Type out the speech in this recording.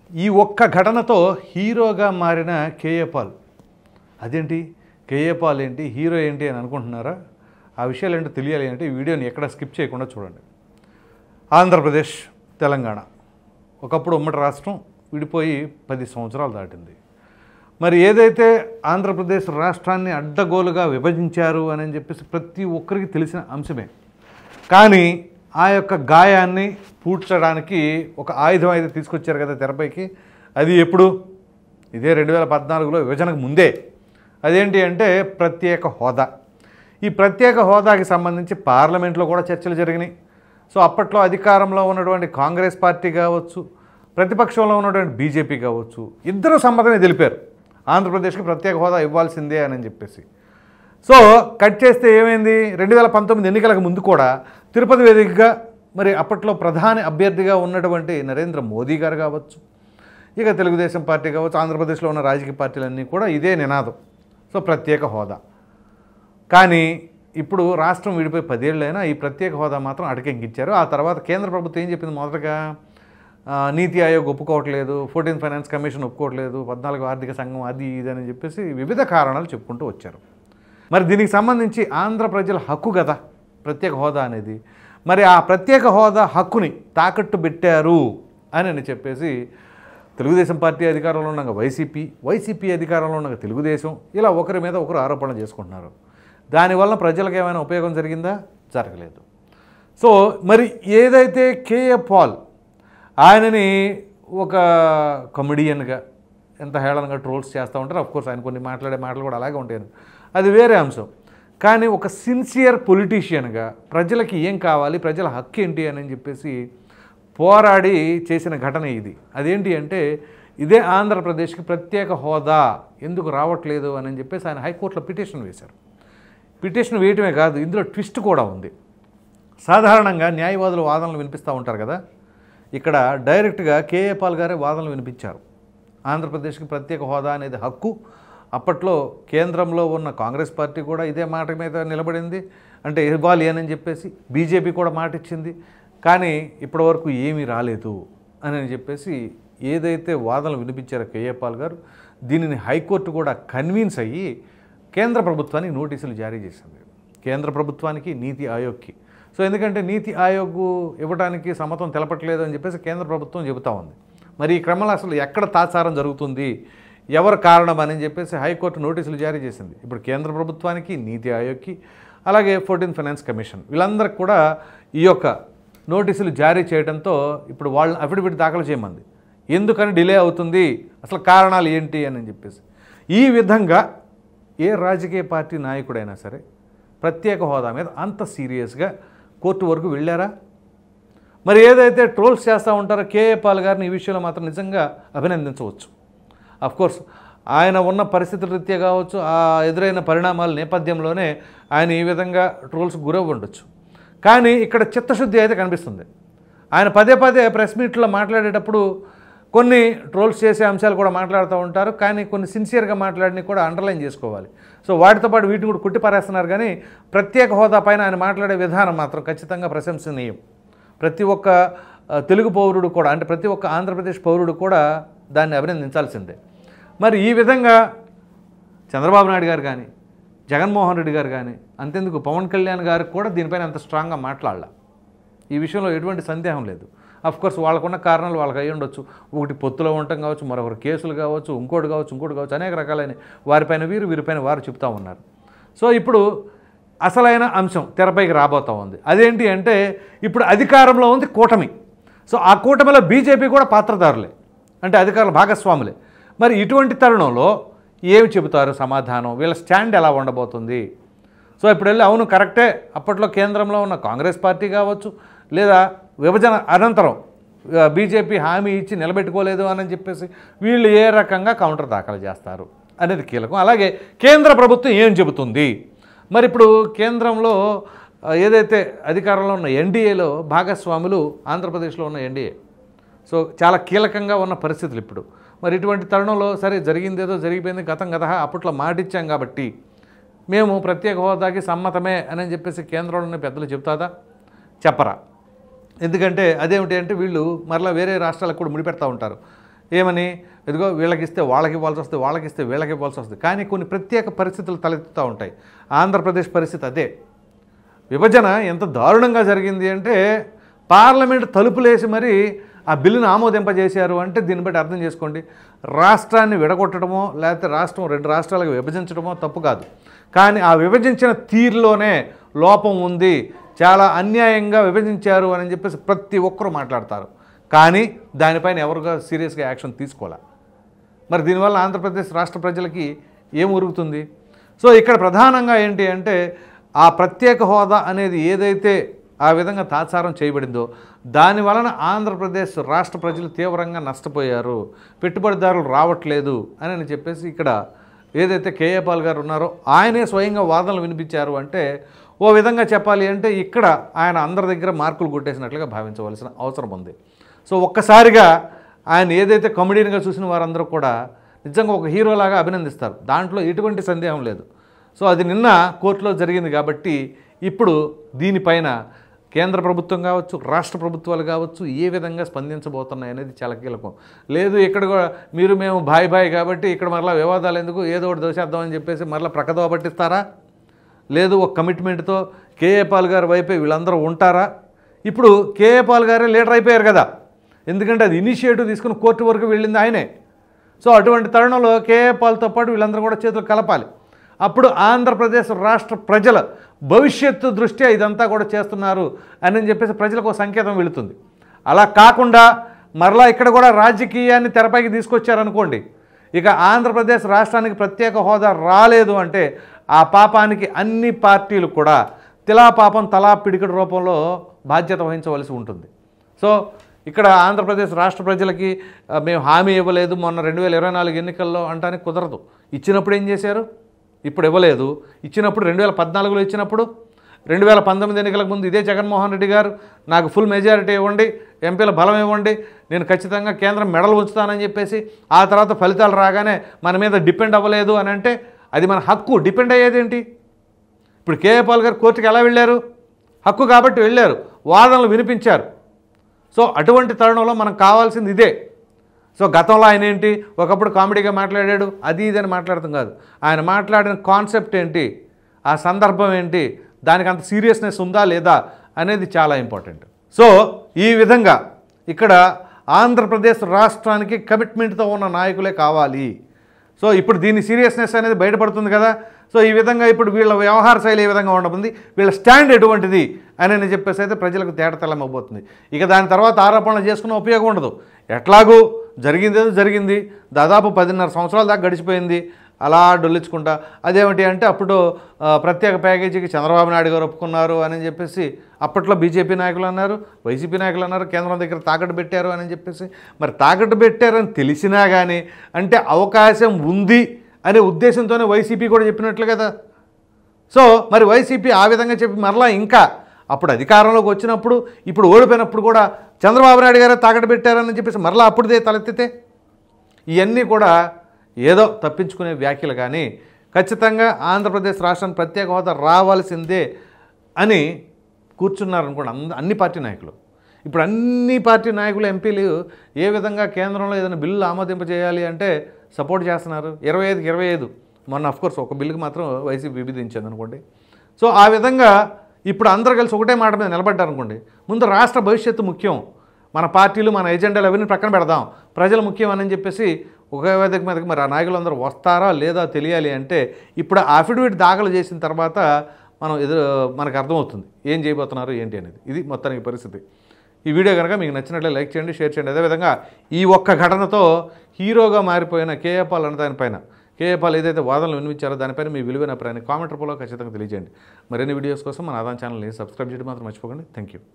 ఈ ఒక్క ఘటనతో హీరోగా మారిన కేఏ పాల్. అదేంటి కేఏ పాల్ ఏంటి, హీరో ఏంటి అని అనుకుంటున్నారా? ఆ విషయాలు ఏంటో తెలియాలి అంటే ఈ వీడియోని ఎక్కడ స్కిప్ చేయకుండా చూడండి. ఆంధ్రప్రదేశ్, తెలంగాణ ఒకప్పుడు ఉమ్మడి రాష్ట్రం విడిపోయి 10 సంవత్సరాలు దాటింది. మరి ఏదైతే ఆంధ్రప్రదేశ్ రాష్ట్రాన్ని అడ్డగోలుగా విభజించారు అని చెప్పేసి ప్రతి ఒక్కరికి తెలిసిన అంశమే. కానీ ఆ యొక్క గాయాన్ని పూడ్చడానికి ఒక ఆయుధం అయితే తీసుకొచ్చారు కదా తెరపైకి. అది ఎప్పుడు? ఇదే 2014లో విభజనకు ముందే. అదేంటి అంటే ప్రత్యేక హోదా. ఈ ప్రత్యేక హోదాకి సంబంధించి పార్లమెంట్లో కూడా చర్చలు జరిగినాయి. సో అప్పట్లో అధికారంలో ఉన్నటువంటి కాంగ్రెస్ పార్టీ కావచ్చు, ప్రతిపక్షంలో ఉన్నటువంటి బీజేపీ కావచ్చు, ఇద్దరు సమ్మతమే తెలిపారు ఆంధ్రప్రదేశ్కి ప్రత్యేక హోదా ఇవ్వాల్సిందే అని చెప్పేసి. సో కట్ చేస్తే ఏమైంది, 2019 ఎన్నికలకు ముందు కూడా తిరుపతి వేదికగా మరి అప్పట్లో ప్రధాని అభ్యర్థిగా ఉన్నటువంటి నరేంద్ర మోదీ గారు కావచ్చు, ఇక తెలుగుదేశం పార్టీ కావచ్చు, ఆంధ్రప్రదేశ్లో ఉన్న రాజకీయ పార్టీలన్నీ కూడా ఇదే నినాదం. సో ప్రత్యేక హోదా. కానీ ఇప్పుడు రాష్ట్రం విడిపోయి 10 ఏళ్ళైనా ఈ ప్రత్యేక హోదా మాత్రం అటకెక్కించారు. ఆ తర్వాత కేంద్ర ప్రభుత్వం ఏం చెప్పింది? మొదటగా నీతి ఆయోగ్ ఒప్పుకోవట్లేదు, 14th ఫైనాన్స్ కమిషన్ ఒప్పుకోవట్లేదు, 14వ ఆర్థిక సంఘం అది ఇది అని చెప్పేసి వివిధ కారణాలు చెప్పుకుంటూ వచ్చారు. మరి దీనికి సంబంధించి ఆంధ్ర ప్రజల హక్కు కదా ప్రత్యేక హోదా అనేది. మరి ఆ ప్రత్యేక హోదా హక్కుని తాకట్టు పెట్టారు అని చెప్పేసి తెలుగుదేశం పార్టీ అధికారంలో ఉన్న వైసీపీ అధికారంలో ఉన్న తెలుగుదేశం ఇలా ఒకరి మీద ఒకరు ఆరోపణలు చేసుకుంటున్నారు. దానివల్ల ప్రజలకు ఏమైనా ఉపయోగం జరిగిందా? జరగలేదు. సో మరి ఏదైతే కేఏ పాల్ ఆయనని ఒక కమెడియన్గా ఎంత హేళనగా ట్రోల్స్ చేస్తూ ఉంటారు. అఫ్కోర్స్ ఆయన కొన్ని మాట్లాడే మాటలు కూడా అలాగే ఉంటాయి, అది వేరే అంశం. కానీ ఒక సిన్సియర్ పొలిటీషియన్గా ప్రజలకి ఏం కావాలి, ప్రజల హక్కు ఏంటి అని చెప్పేసి పోరాడి చేసిన ఘటన ఇది. అదేంటి అంటే ఇదే ఆంధ్రప్రదేశ్కి ప్రత్యేక హోదా ఎందుకు రావట్లేదు అని చెప్పేసి ఆయన హైకోర్టులో పిటిషన్ వేశారు. పిటిషన్ వేయటమే కాదు, ఇందులో ట్విస్ట్ కూడా ఉంది. సాధారణంగా న్యాయవాదులు వాదనలు వినిపిస్తూ ఉంటారు కదా, ఇక్కడ డైరెక్ట్గా కేఏ పాల్ గారే వాదనలు వినిపించారు. ఆంధ్రప్రదేశ్కి ప్రత్యేక హోదా అనేది హక్కు. అప్పట్లో కేంద్రంలో ఉన్న కాంగ్రెస్ పార్టీ కూడా ఇదే మాట మీద నిలబడింది, అంటే ఇవ్వాలి అని చెప్పేసి. బీజేపీ కూడా మాట ఇచ్చింది, కానీ ఇప్పటివరకు ఏమీ రాలేదు అని చెప్పేసి ఏదైతే వాదనలు వినిపించారో కేఏ పాల్ గారు, దీనిని హైకోర్టు కూడా కన్విన్స్ అయ్యి కేంద్ర ప్రభుత్వానికి నోటీసులు జారీ చేసింది. కేంద్ర ప్రభుత్వానికి, నీతి ఆయోగ్కి. సో ఎందుకంటే నీతి ఆయోగ్ ఇవ్వడానికి సమ్మతం తెలపట్లేదు అని చెప్పేసి కేంద్ర ప్రభుత్వం చెబుతూ ఉంది. మరి ఈ క్రమంలో అసలు ఎక్కడ తాత్సారం జరుగుతుంది, ఎవరు కారణం అని చెప్పేసి హైకోర్టు నోటీసులు జారీ చేసింది. ఇప్పుడు కేంద్ర ప్రభుత్వానికి, నీతి ఆయోగ్కి, అలాగే 14th ఫైనాన్స్ కమిషన్ వీళ్ళందరికీ కూడా ఈ యొక్క నోటీసులు జారీ చేయడంతో ఇప్పుడు వాళ్ళని అఫిడవిట్ దాఖలు చేయమంది. ఎందుకని డిలే అవుతుంది, అసలు కారణాలు ఏంటి అని చెప్పేసి. ఈ విధంగా ఏ రాజకీయ పార్టీ నాయకుడైనా సరే ప్రత్యేక హోదా మీద అంత సీరియస్గా కోర్టు వరకు వెళ్ళారా? మరి ఏదైతే ట్రోల్స్ చేస్తూ ఉంటారో కేఏ పాల్ గారిని ఈ విషయంలో మాత్రం నిజంగా అభినందించవచ్చు. అఫ్కోర్స్ ఆయన ఉన్న పరిస్థితుల రీత్యా కావచ్చు, ఆ ఎదురైన పరిణామాల నేపథ్యంలోనే ఆయన ఈ విధంగా ట్రోల్స్ గురవ్వ ఉండొచ్చు. కానీ ఇక్కడ చిత్తశుద్ధి అయితే కనిపిస్తుంది. ఆయన పదే ప్రెస్ మీట్లో మాట్లాడేటప్పుడు కొన్ని ట్రోల్స్ చేసే అంశాలు కూడా మాట్లాడుతూ ఉంటారు, కానీ కొన్ని సిన్సియర్గా మాట్లాడిని కూడా అండర్లైన్ చేసుకోవాలి. సో వాటితో పాటు వీటిని కూడా కొట్టిపారేస్తున్నారు. కానీ ప్రత్యేక హోదా పైన ఆయన మాట్లాడే విధానం మాత్రం ఖచ్చితంగా ప్రశంసనీయం. ప్రతి ఒక్క తెలుగు పౌరుడు కూడా, అంటే ప్రతి ఒక్క ఆంధ్రప్రదేశ్ పౌరుడు కూడా దాన్ని అభినందించాల్సిందే. మరి ఈ విధంగా చంద్రబాబు నాయుడు గారు కానీ, జగన్మోహన్ రెడ్డి గారు కానీ, అంతెందుకు పవన్ కళ్యాణ్ గారికి కూడా దీనిపైన అంత స్ట్రాంగ్గా మాట్లాడాల. ఈ విషయంలో ఎటువంటి సందేహం లేదు. అఫ్కోర్స్ వాళ్ళకున్న కారణాలు వాళ్ళకి అయ్యి ఉండొచ్చు. ఒకటి పొత్తులో ఉండటం కావచ్చు, మరొకరు కేసులు కావచ్చు, ఇంకోటి కావచ్చు, అనేక రకాలైన వారిపైన వీరిపైన వారు చెప్తూ ఉన్నారు. సో ఇప్పుడు అసలైన అంశం తెరపైకి రాబోతూ ఉంది. అదేంటి అంటే ఇప్పుడు అధికారంలో ఉంది కూటమి. సో ఆ కూటమిలో బీజేపీ కూడా పాత్రదారులే, అంటే అధికారుల భాగస్వాములే. మరి ఇటువంటి తరుణంలో ఏమి చెబుతారు సమాధానం, వీళ్ళ స్టాండ్ ఎలా ఉండబోతుంది? సో ఇప్పుడు వెళ్ళి అవును కరెక్టే, అప్పట్లో కేంద్రంలో ఉన్న కాంగ్రెస్ పార్టీ కావచ్చు, లేదా విభజన అనంతరం బీజేపీ హామీ ఇచ్చి నిలబెట్టుకోలేదు అని చెప్పేసి వీళ్ళు ఏ రకంగా కౌంటర్ దాఖలు చేస్తారు అనేది కీలకం. అలాగే కేంద్ర ప్రభుత్వం ఏం చెబుతుంది? మరి ఇప్పుడు కేంద్రంలో ఏదైతే అధికారంలో ఉన్న ఎన్డీఏలో భాగస్వాములు ఆంధ్రప్రదేశ్లో ఉన్న ఎన్డీఏ. సో చాలా కీలకంగా ఉన్న పరిస్థితులు ఇప్పుడు. మరి ఇటువంటి తరుణంలో సరే జరిగిందేదో జరిగిపోయింది, గతం అప్పట్లో మాటిచ్చాం కాబట్టి మేము ప్రత్యేక హోదాకి సమ్మతమే అని చెప్పేసి కేంద్రంలోని పెద్దలు చెప్తాదా? చెప్పరా. ఎందుకంటే అదేమిటి అంటే వీళ్ళు మరలా వేరే రాష్ట్రాలకు కూడా ముడిపెడతా ఉంటారు. ఏమని, ఇదిగో వీళ్ళకి ఇస్తే వాళ్ళకి ఇవ్వాల్సి వస్తుంది, వాళ్ళకి ఇస్తే వీళ్ళకి ఇవ్వాల్సి వస్తుంది. కానీ కొన్ని ప్రత్యేక పరిస్థితులు తలెత్తుతూ ఉంటాయి. ఆంధ్రప్రదేశ్ పరిస్థితి అదే. విభజన ఎంత దారుణంగా జరిగింది అంటే పార్లమెంట్ తలుపులేసి మరి ఆ బిల్లును ఆమోదింపజేశారు అంటే దీన్ని బట్టి అర్థం చేసుకోండి. రాష్ట్రాన్ని విడగొట్టడమో లేకపోతే రాష్ట్రం 2 రాష్ట్రాలకు విభజించడమో తప్పు కాదు. కానీ ఆ విభజించిన తీరులోనే లోపం ఉంది, చాలా అన్యాయంగా విభజించారు అని చెప్పేసి ప్రతి ఒక్కరూ మాట్లాడతారు. కానీ దానిపైన ఎవరుగా సీరియస్గా యాక్షన్ తీసుకోవాలి. మరి దీనివల్ల ఆంధ్రప్రదేశ్ రాష్ట్ర ప్రజలకి ఏం ఉరుగుతుంది? సో ఇక్కడ ప్రధానంగా ఏంటి అంటే ఆ ప్రత్యేక హోదా అనేది ఏదైతే ఆ విధంగా తాత్సారం చేయబడిందో దాని వలన ఆంధ్రప్రదేశ్ రాష్ట్ర ప్రజలు తీవ్రంగా నష్టపోయారు, పెట్టుబడిదారులు రావట్లేదు అని చెప్పేసి ఇక్కడ ఏదైతే కేఏ పాల్ గారు ఉన్నారో ఆయనే స్వయంగా వాదనలు వినిపించారు. అంటే ఓ విధంగా చెప్పాలి అంటే ఇక్కడ ఆయన అందరి దగ్గర మార్కులు కొట్టేసినట్లుగా భావించవలసిన అవసరం ఉంది. సో ఒక్కసారిగా ఆయన ఏదైతే కమెడీగా చూసిన వారందరూ కూడా నిజంగా ఒక హీరోలాగా అభినందిస్తారు, దాంట్లో ఎటువంటి సందేహం లేదు. సో అది నిన్న కోర్టులో జరిగింది కాబట్టి ఇప్పుడు దీనిపైన కేంద్ర ప్రభుత్వం కావచ్చు, రాష్ట్ర ప్రభుత్వాలు కావచ్చు ఏ విధంగా స్పందించబోతున్నాయి అనేది చాలా కీలకం. లేదు ఇక్కడ కూడా మేము బాయ్ కాబట్టి ఇక్కడ మరలా వివాదాలు ఎందుకు, ఏదో ఒకటి దోషేద్దామని చెప్పేసి మరలా ప్రక్కదోవ పట్టిస్తారా? లేదు ఒక కమిట్మెంట్తో కేఏ పాల్ గారి వైపే వీళ్ళందరూ ఉంటారా? ఇప్పుడు కేఏ పాల్ గారే లీడర్ అయిపోయారు కదా, ఎందుకంటే అది ఇనిషియేటివ్ తీసుకుని కోర్టు వరకు వెళ్ళింది ఆయనే. సో అటువంటి తరుణంలో కేఏ పాల్తో పాటు వీళ్ళందరూ కూడా చేతులు కలపాలి. అప్పుడు ఆంధ్రప్రదేశ్ రాష్ట్ర ప్రజల భవిష్యత్తు దృష్ట్యా ఇదంతా కూడా చేస్తున్నారు అని చెప్పేసి ప్రజలకు ఒక సంకేతం వెళుతుంది. అలా కాకుండా మరలా ఇక్కడ కూడా రాజకీయాన్ని తెరపైకి తీసుకొచ్చారనుకోండి, ఇక ఆంధ్రప్రదేశ్ రాష్ట్రానికి ప్రత్యేక హోదా రాలేదు అంటే ఆ పాపానికి అన్ని పార్టీలు కూడా పాపం తలా పిడికడు రూపంలో బాధ్యత వహించవలసి ఉంటుంది. సో ఇక్కడ ఆంధ్రప్రదేశ్ రాష్ట్ర ప్రజలకి మేము హామీ ఇవ్వలేదు మొన్న 2024 ఎన్నికల్లో అంటానికి కుదరదు. ఇచ్చినప్పుడు ఏం చేశారు? ఇప్పుడు ఇవ్వలేదు. ఇచ్చినప్పుడు 2014లో ఇచ్చినప్పుడు 2019 ఎన్నికలకు ముందు ఇదే జగన్మోహన్ రెడ్డి గారు నాకు ఫుల్ మెజారిటీ ఇవ్వండి, ఎంపీల బలం ఇవ్వండి, నేను ఖచ్చితంగా కేంద్రం మెడలు ఉంచుతానని చెప్పేసి ఆ తర్వాత ఫలితాలు రాగానే మన మీద డిపెండ్ అవ్వలేదు అని అంటే అది మన హక్కు. డిపెండ్ అయ్యేది ఏంటి? ఇప్పుడు కేఏ పాల్ గారు కోర్టుకి ఎలా వెళ్ళారు? హక్కు కాబట్టి వెళ్ళారు, వాదనలు వినిపించారు. సో అటువంటి తరుణంలో మనకు కావాల్సింది ఇదే. సో గతంలో ఆయన ఏంటి, ఒకప్పుడు కామెడీగా మాట్లాడాడు, అది ఇదని మాట్లాడతాం కాదు. ఆయన మాట్లాడిన కాన్సెప్ట్ ఏంటి, ఆ సందర్భం ఏంటి, దానికి అంత సీరియస్నెస్ ఉందా లేదా అనేది చాలా ఇంపార్టెంట్. సో ఈ విధంగా ఇక్కడ ఆంధ్రప్రదేశ్ రాష్ట్రానికి కమిట్మెంట్తో ఉన్న నాయకులే కావాలి. సో ఇప్పుడు దీని సీరియస్నెస్ అనేది బయటపడుతుంది కదా. సో ఈ విధంగా ఇప్పుడు వీళ్ళ వ్యవహార శైలి ఏ విధంగా ఉండబోతుంది, వీళ్ళ స్టాండ్ ఎటువంటిది అని చెప్పేసి అయితే ప్రజలకు తేటతెల్లమవుతుంది. ఇక దాని తర్వాత ఆరోపణలు చేసుకున్న ఉపయోగం ఉండదు. ఎట్లాగూ జరిగిందేదో జరిగింది, దాదాపు 10.5 సంవత్సరాల దాకా గడిచిపోయింది అలా డొల్లించుకుంటా. అదేమిటి అంటే అప్పుడు ప్రత్యేక ప్యాకేజీకి చంద్రబాబు నాయుడు గారు ఒప్పుకున్నారు అని చెప్పేసి అప్పట్లో బీజేపీ నాయకులు అన్నారు, వైసీపీ నాయకులు అన్నారు, కేంద్రం దగ్గర తాకట్టు పెట్టారు అని చెప్పేసి. మరి తాకట్టు పెట్టారని తెలిసినా కానీ అంటే అవకాశం ఉంది అనే ఉద్దేశంతోనే వైసీపీ కూడా చెప్పినట్లు కదా. సో మరి వైసీపీ ఆ విధంగా చెప్పి మరలా ఇంకా అప్పుడు అధికారంలోకి వచ్చినప్పుడు ఇప్పుడు ఓడిపోయినప్పుడు కూడా చంద్రబాబు నాయుడు గారే తాకట్టు పెట్టారని చెప్పేసి మరలా అప్పుడుదే తలెత్తితే ఇవన్నీ కూడా ఏదో తప్పించుకునే వ్యాఖ్యలు. కానీ ఖచ్చితంగా ఆంధ్రప్రదేశ్ రాష్ట్రానికి ప్రత్యేక హోదా రావాల్సిందే అని కూర్చున్నారనుకోండి అన్ని పార్టీ నాయకులు. ఇప్పుడు అన్ని పార్టీ నాయకులు ఎంపీలు ఏ విధంగా కేంద్రంలో ఏదైనా బిల్లు ఆమోదింపజేయాలి అంటే సపోర్ట్ చేస్తున్నారు. 25కి 25 మొన్న అఫ్కోర్స్ ఒక బిల్లుకి మాత్రం వైసీపీ విభజించింది అనుకోండి. సో ఆ విధంగా ఇప్పుడు అందరూ కలిసి ఒకటే మాట మీద నిలబడ్డారు అనుకోండి. ముందు రాష్ట్ర భవిష్యత్తు ముఖ్యం, మన పార్టీలు మన ఎజెండాలు అవన్నీ ప్రక్కన పెడదాం, ప్రజలు ముఖ్యం అని చెప్పేసి ఒక వేదిక మీదకి మరి ఆ నాయకులందరూ వస్తారా లేదా తెలియాలి అంటే ఇప్పుడు అఫిడవిట్ దాఖలు చేసిన తర్వాత మనకు అర్థమవుతుంది ఏం చేయబోతున్నారు ఏంటి అనేది. ఇది మొత్తానికి పరిస్థితి. ఈ వీడియో కనుక మీకు నచ్చినట్లే లైక్ చేయండి, షేర్ చేయండి. అదేవిధంగా ఈ ఒక్క ఘటనతో హీరోగా మారిపోయిన కేఏ పాల్ అన్న దానిపైన కేఏ పాల్ ఏదైతే వాదనలు వినిపించారో దానిపైన మీ విలువైన అభిప్రాయాన్ని కామెంట్ రూపంలో ఖచ్చితంగా తెలియజేయండి. మరిన్ని వీడియోస్ కోసం మన ఆదాన్ ఛానల్ని సబ్స్క్రైబ్ చేయడం మాత్రం మర్చిపోకండి. Thank you.